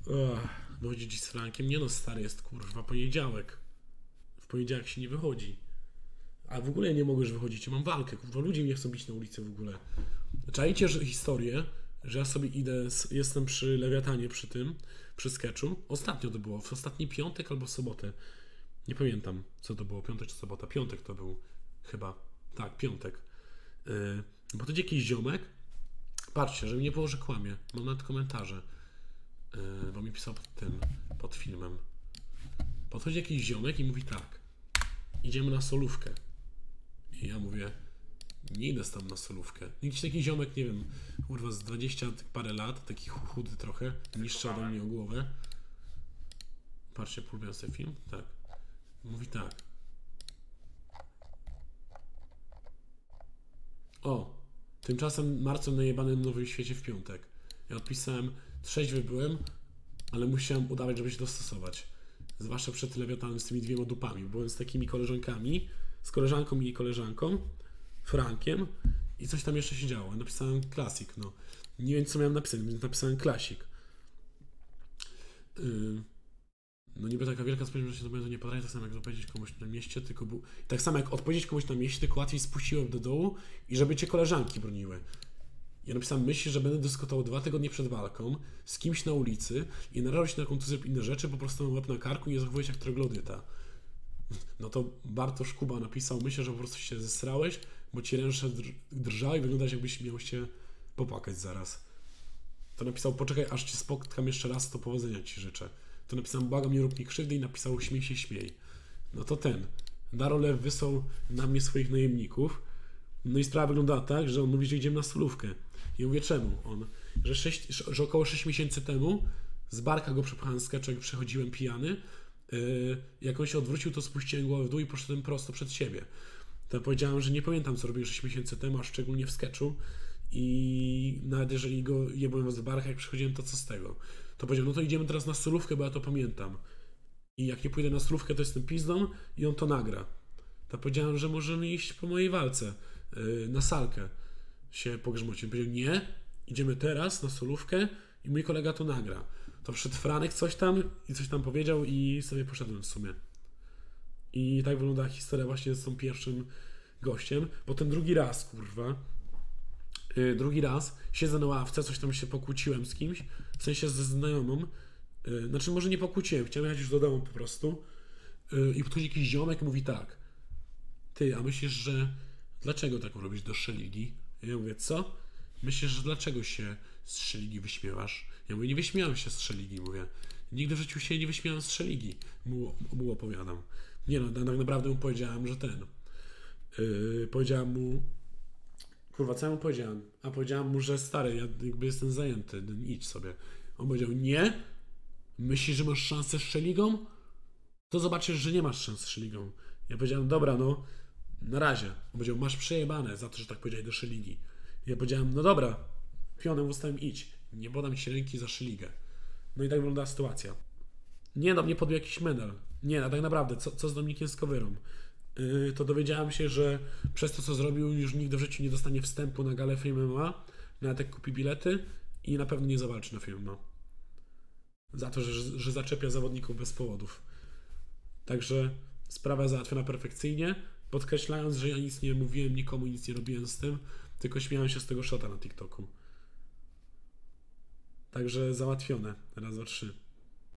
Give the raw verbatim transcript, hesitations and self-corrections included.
Ugh, wychodzi dziś z Frankiem. Nie no, stary, jest kurwa poniedziałek. W poniedziałek się nie wychodzi. A w ogóle nie mogę już wychodzić. Ja mam walkę, kurwa. Ludzie mnie chcą bić na ulicy w ogóle. Czajcie, że historię, że ja sobie idę, s- jestem przy Lewiatanie, przy tym, przy sketchu. Ostatnio to było, w ostatni piątek albo sobotę. Nie pamiętam, co to było, piątek czy sobota. Piątek to był chyba. Tak, piątek. Yy, bo to jakiś ziomek. Patrzcie, że mi nie było, że kłamie. Mam nawet komentarze. Yy, bo mi pisał pod tym, pod filmem. Podchodzi jakiś ziomek i mówi tak. Idziemy na solówkę. I ja mówię, nie idę tam na solówkę. Jakiś taki ziomek, nie wiem, kurwa z dwadzieścia parę lat, taki chu- chudy trochę, niższy ode mnie o głowę. Patrzcie, polubiłem sobie film? Tak. Mówi tak. O, tymczasem Marcel najebany na Nowym Świecie w piątek. Ja odpisałem, trzeźwy byłem, ale musiałem udawać, żeby się dostosować. Zwłaszcza przed Lewiatanem z tymi dwiema dupami. Byłem z takimi koleżankami, z koleżanką i koleżanką, Frankiem i coś tam jeszcze się działo. Napisałem klasik, no. Nie wiem, co miałem napisać, więc napisałem klasik. Yy, no niby taka wielka spodziewność, że się do mnie to nie podaje, tak samo jak odpowiedzieć komuś na mieście, tylko był... Tak samo jak odpowiedzieć komuś na mieście, tylko łatwiej spuściłem do dołu i żeby cię koleżanki broniły. Ja napisałem myśl, że będę dyskutował dwa tygodnie przed walką z kimś na ulicy i narażał się na kontuzję lub inne rzeczy, po prostu mam łeb na karku i nie zachowuję się jak troglodyta. No to Bartosz Kuba napisał, myślę, że po prostu się zesrałeś, bo ci ręce dr- drżały i wyglądać jakbyś miał się popłakać zaraz. To napisał, poczekaj aż cię spotkam jeszcze raz, to powodzenia ci życzę. To napisałem, błagam, nie rób mi krzywdy i napisał, śmiej się, śmiej. No to ten. Darolew wysłał na mnie swoich najemników. No i sprawa wyglądała tak, że on mówi, że idziemy na solówkę. I ja mówię, czemu? On, że, sześć, że około sześć miesięcy temu z barka go przepchałem z sketchu, jak przechodziłem pijany. Yy, jak on się odwrócił, to spuściłem głowę w dół i poszedłem prosto przed siebie. To powiedziałem, że nie pamiętam, co robiłem sześć miesięcy temu, a szczególnie w sketchu. I nawet jeżeli go jebłem z barka, jak przechodziłem, to co z tego? To powiedział, no to idziemy teraz na solówkę, bo ja to pamiętam. I jak nie pójdę na solówkę, to jestem pizdą i on to nagra. To powiedziałem, że możemy iść po mojej walce yy, na salkę się pogrzmocie. Powiedział, nie, idziemy teraz na solówkę i mój kolega to nagra. To wszedł Franek coś tam i coś tam powiedział i sobie poszedłem w sumie. I tak wygląda historia właśnie z tą pierwszym gościem. Potem drugi raz, kurwa, yy, drugi raz siedzę na ławce, coś tam się pokłóciłem z kimś, w sensie ze znajomą. Yy, znaczy może nie pokłóciłem, chciałem jechać już do domu po prostu. Yy, I podchodzi jakiś ziomek i mówi tak. Ty, a myślisz, że dlaczego tak robisz do Szeligi? Ja mówię, co? Myślisz, że dlaczego się z Szeligi wyśmiewasz? Ja mówię, nie wyśmiałem się z Szeligi, mówię. Nigdy w życiu się nie wyśmiałem z Szeligi. Mu, mu opowiadam. Nie no, tak naprawdę mu powiedziałem, że ten. Yy, powiedziałem mu... Kurwa, co ja mu powiedziałem? A powiedziałem mu, że stary, ja jakby jestem zajęty, idź sobie. On powiedział, nie? Myślisz, że masz szansę z Szeligą? To zobaczysz, że nie masz szans z Szeligą. Ja powiedziałem, dobra, no, na razie. On powiedział, masz przejebane za to, że tak powiedziałeś do Szeligi. Ja powiedziałem, no dobra, pionem ustałem, idź. Nie podam ci ręki za Szeligę. No i tak wygląda sytuacja. Nie, no mnie podbił jakiś medal. Nie, no tak naprawdę, co, co z Dominikiem Skowyrą? Yy, to dowiedziałem się, że przez to, co zrobił, już nigdy w życiu nie dostanie wstępu na galę Fame M M A, nawet jak kupi bilety i na pewno nie zawalczy na Fame M M A. Za to, że, że zaczepia zawodników bez powodów. Także sprawa załatwiona perfekcyjnie, podkreślając, że ja nic nie mówiłem nikomu, nic nie robiłem z tym, tylko śmiałem się z tego shota na TikToku. Także załatwione. Raz, dwa, trzy.